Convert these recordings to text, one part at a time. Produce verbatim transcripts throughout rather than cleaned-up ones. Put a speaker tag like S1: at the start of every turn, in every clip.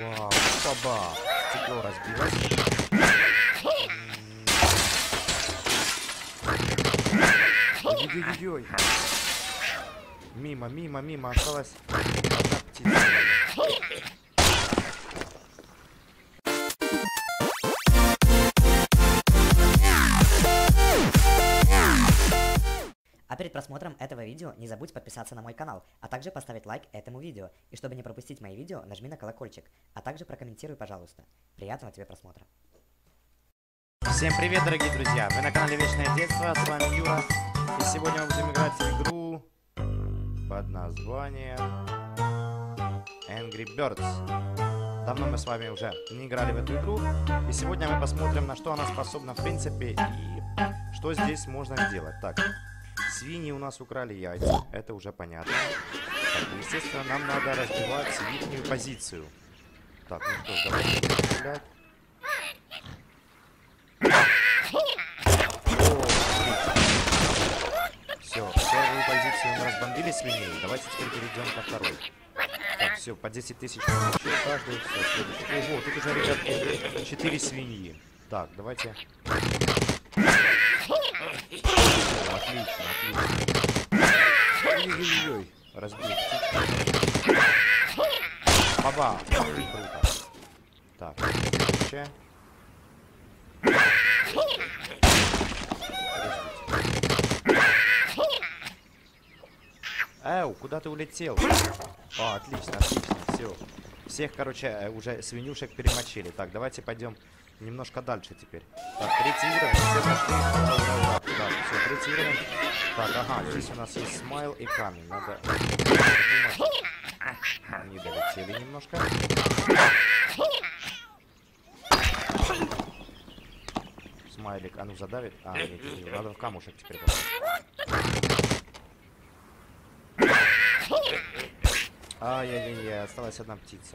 S1: Вау, баба. Стекло разбилось. Ой-ой-ой-ой. Мимо, мимо, мимо. Осталась одна птица.
S2: А перед просмотром этого видео не забудь подписаться на мой канал, а также поставить лайк этому видео. И чтобы не пропустить мои видео, нажми на колокольчик, а также прокомментируй, пожалуйста. Приятного тебе просмотра.
S1: Всем привет, дорогие друзья! Вы на канале Вечное Детство, с вами Юра. И сегодня мы будем играть в игру под названием Angry Birds. Давно мы с вами уже не играли в эту игру. И сегодня мы посмотрим, на что она способна в принципе и что здесь можно сделать. Так, свиньи у нас украли яйца, это уже понятно. Так, естественно, нам надо разбивать их позицию. Так, ну что ж, давайте стрелять. Все, первую позицию мы разбомбили свиней. Давайте теперь перейдем ко второй. Так, все, по десять тысяч получил каждый. Все, следующий. Ого, тут уже, ребятки, четыре свиньи. Так, давайте. О, отлично, отлично. Ой-ой-ой, разбил. Баба, круто. Так, следующее. Эу, куда ты улетел? О, отлично, отлично, все. Всех, короче, уже свинюшек перемочили. Так, давайте пойдем немножко дальше теперь. Так, третий уровень, все пошли. Ура, ура, ура. Так, все, третий уровень. Так, ага, здесь у нас есть смайл и камень. Надо подумать. Они долетели немножко. Смайлик, а ну задавит. А, нет, нет, надо в камушек теперь попасть. Ай-яй-яй, осталась одна птица.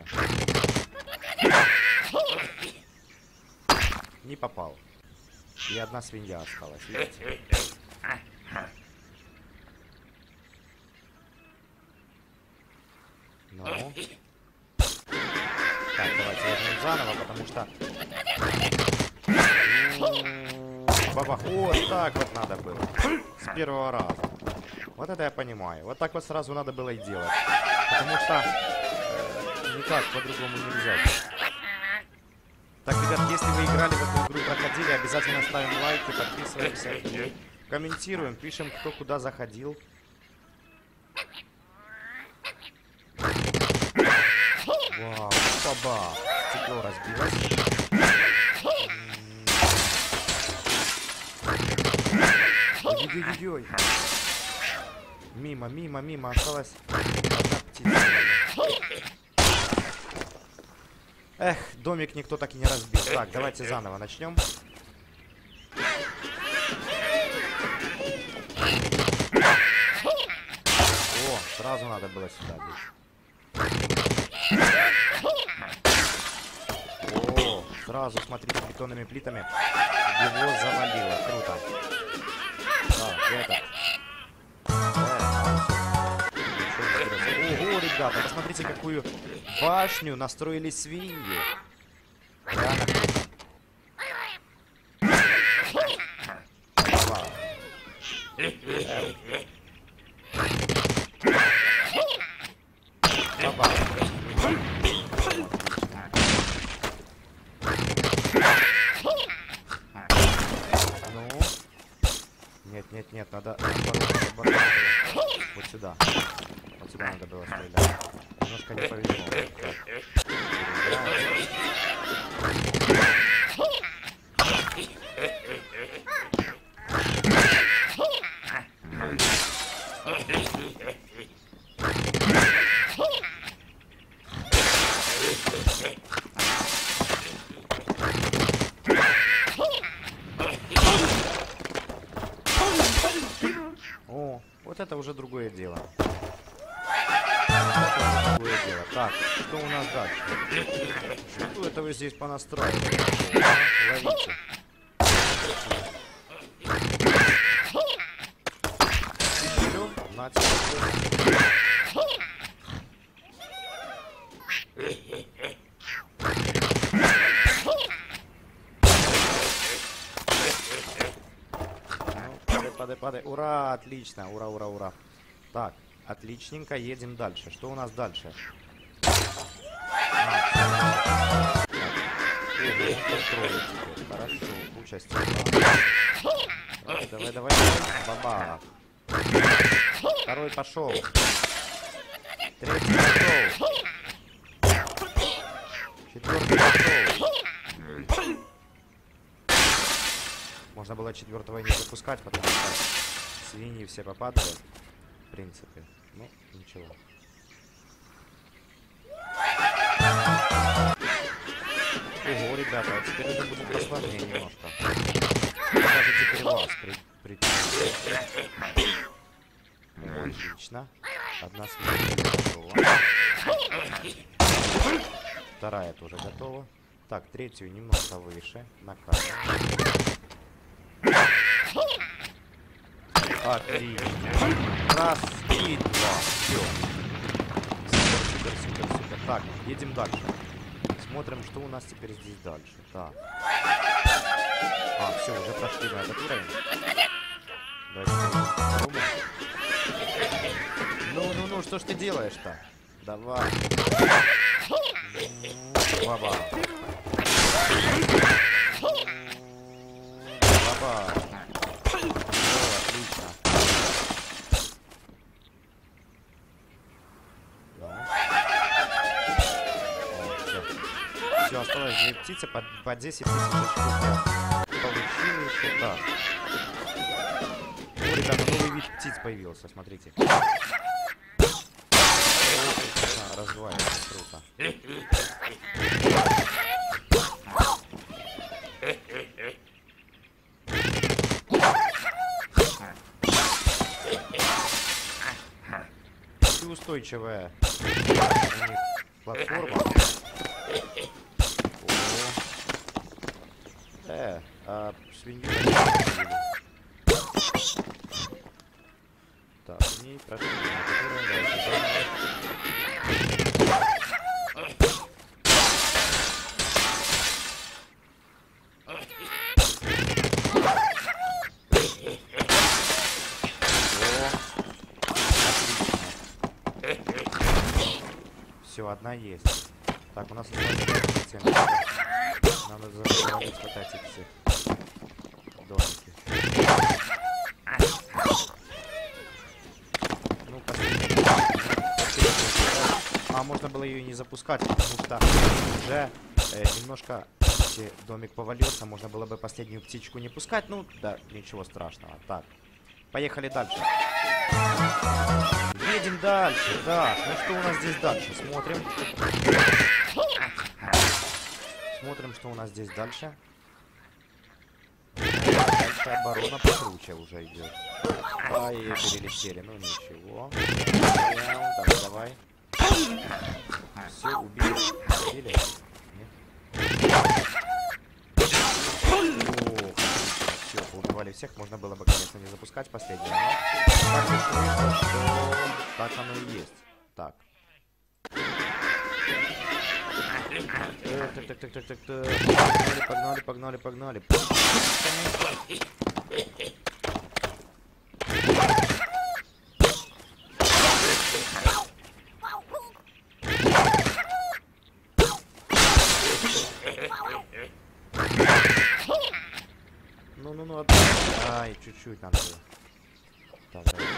S1: Не попал. И одна свинья осталась, видите? Ну. Так, давайте возьмем заново, потому что... Бабах. Вот так вот надо было. С первого раза. Вот это я понимаю. Вот так вот сразу надо было и делать. Потому что э, никак по-другому нельзя. Так, ребят, если вы играли в эту игру, проходили, обязательно ставим лайки, подписываемся и комментируем, пишем, кто куда заходил. Вау, баба. Стекло разбилось. Ой-ой-ой-ой. Мимо, мимо, мимо. Осталась одна птица. Эх, домик никто так и не разбил. Так, давайте заново начнем. О, сразу надо было сюда бить. О, сразу, смотрите, бетонными плитами его завалило. Круто. Так, это. Ого, ребята, посмотрите, какую башню настроили свиньи. Реально круто. Вау. Баба. Ну. Нет, нет, нет, надо наоборот. Вот сюда. Вот сюда надо было стрелять. Немножко не повезло. О, вот это уже другое дело. Другое дело. Так, что у нас дальше? Что это вы здесь понастраивали? Ловите. Все, на тебе. падай, падай. Ура, отлично. Ура, ура, ура. Так, отличненько, едем дальше. Что у нас дальше? А, хорошо, куча стекла. Давай, давай, давай. Баба. Второй пошел. Третий пошел. Четвертый пошел. Можно было четвертого не запускать, потому что свиньи все попадали. В принципе. Ну, ничего. Ого, ребята, а теперь это будет посложнее немножко. Даже теперь вас при... при... Отлично. Одна свинья готова. Вторая тоже готова. Так, третью немножко выше. Накатываем. Отлично. Раз и два. Все. Супер, супер, супер, супер. Так, едем дальше. Смотрим, что у нас теперь здесь дальше. Так. А, все, уже прошли на этот уровень. Давайте попробуем. Ну, ну, ну, что ж ты делаешь-то? Давай. Баба. Баба. О, отлично. Да. О, все. Все, осталось две птицы по, по десять тысяч очков я получил еще. Так. О, ребята, новый вид птиц появился, смотрите. А, развивается, круто. И устойчивая у них платформа. О. Э, а свинью так, в ней прошли, все, одна есть. Так, у нас осталось. Надо завалить хватать их всех. Домики. Ну, последний. А, можно было ее не запускать, потому что уже э, немножко, если домик повалился, можно было бы последнюю птичку не пускать. Ну, да, ничего страшного. Так, поехали дальше. Едем дальше. Так, ну что у нас здесь дальше? Смотрим. Смотрим, что у нас здесь дальше. Дальше оборона покруче уже идет. А, ее перелетели. Ну ничего. Давай, давай. Все, убили. Убили? Нет? О, все, поубивали всех. Можно было бы, конечно, не запускать последнего. Но так уж вышло, что так оно и есть. Так. Так, так, так, так, так, так. Погнали, погнали, погнали, погнали. Ну, ну, ну, ай, чуть-чуть надо было. Так, давай,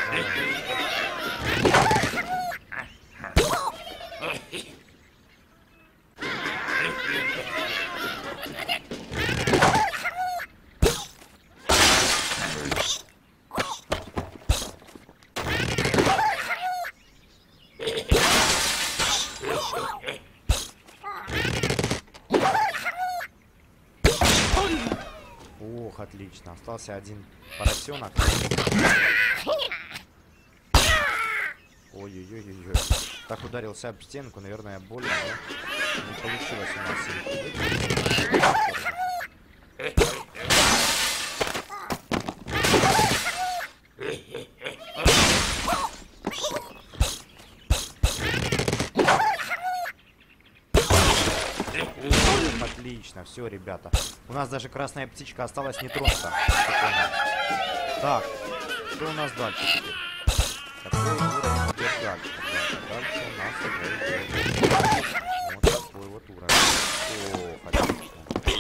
S1: ох, отлично. Остался один поросенок. Ой-ой-ой-ой. Так ударился об стенку, наверное, больно, да? Не получилось у нас. Ой, отлично, все, ребята. У нас даже красная птичка осталась не тронута. Так, что у нас дальше теперь? Какой уровень идет дальше? Да, дальше у нас уже идет вот такой вот уровень. О, отлично.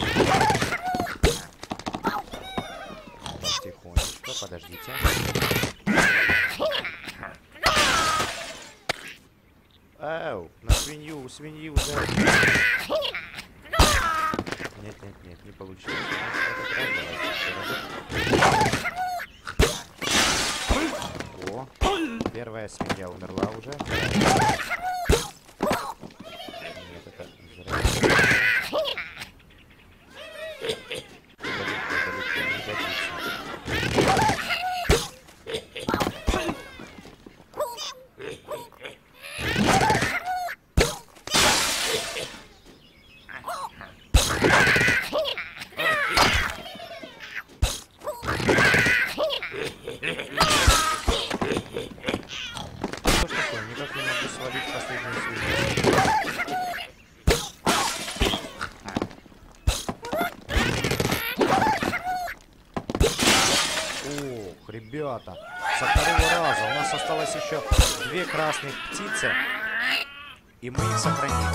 S1: Так, тихонечко, подождите. Эу, на свинью, у свиньи уже... Нет, нет, нет, не получилось. О, первая свинья умерла уже. Нет, это зря. Далеко, далеко, не годится. Ребята, со второго раза у нас осталось еще две красных птицы, и мы их сохранили.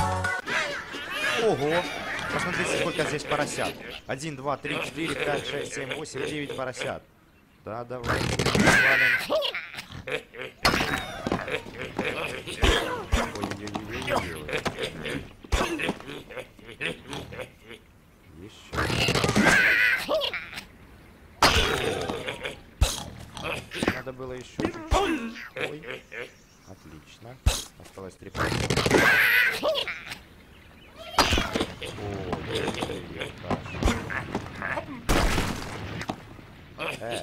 S1: Ого! Посмотрите, сколько здесь поросят. Один, два, три, четыре, пять, шесть, семь, восемь, девять поросят. Да, давайте валим. Еще. Надо было еще чуть-чуть. Ой. Отлично. Осталось три поросята. О, привет, Э.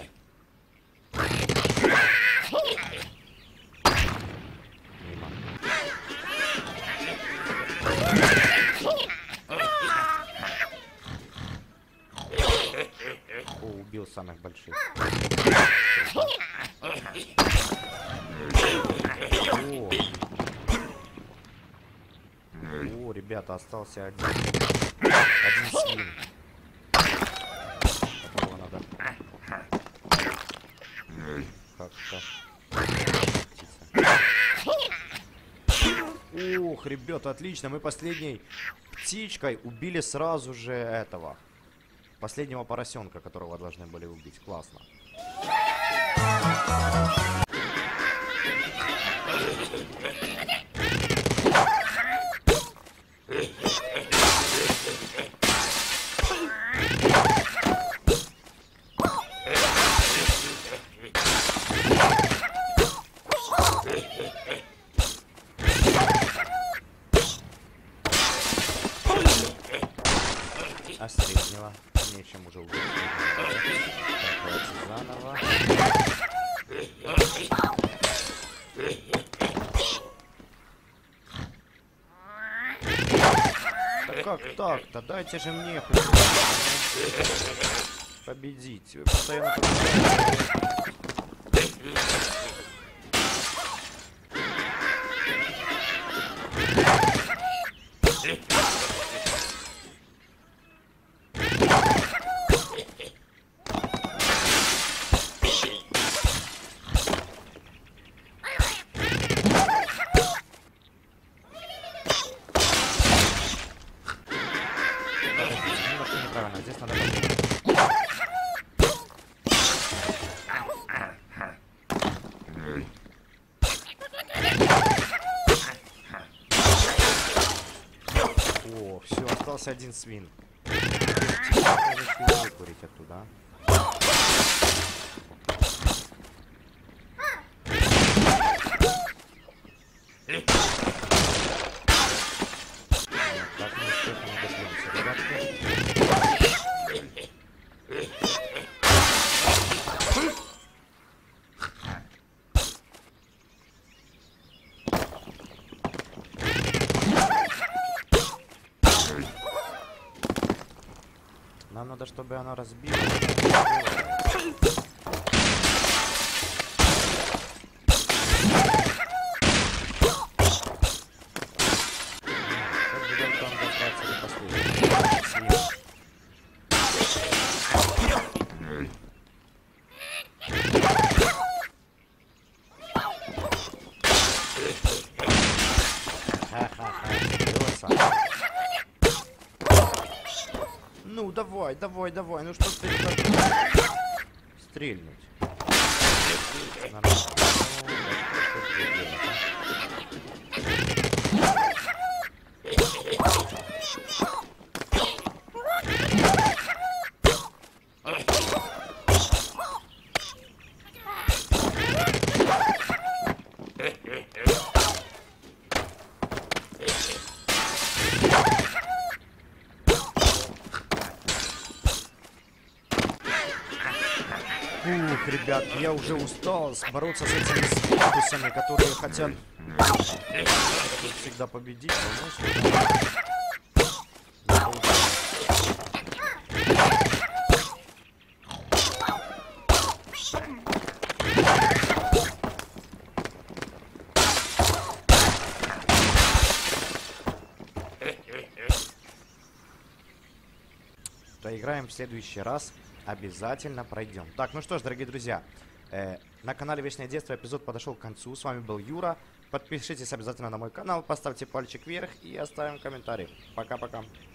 S1: Мимо. О, убил самых больших. О. О, ребята, остался один. Один свин. Которого надо как-то... Ух, ребята, отлично. Мы последней птичкой убили сразу же этого. Последнего поросенка, которого должны были убить. Классно. А среднего нечем уже убить. Так, давайте заново. Да как так-то? Дайте же мне хоть победить. Вы постоянно здесь надо О, все, остался один свин. Выкурить оттуда. Так мы успехом не добьемся, ребятки. Нам надо, чтобы она разбилась. бросать. Ну, давай, давай, давай. Ну что ты так... Стрельнуть. Нормально. Ух, ребят, я уже устал бороться с этими статусами, которые хотят всегда победить. Поиграем в следующий раз. Обязательно пройдем. Так, ну что ж, дорогие друзья, э, на канале Вечное Детство эпизод подошел к концу. С вами был Юра. Подпишитесь обязательно на мой канал, поставьте пальчик вверх и оставим комментарий. Пока-пока.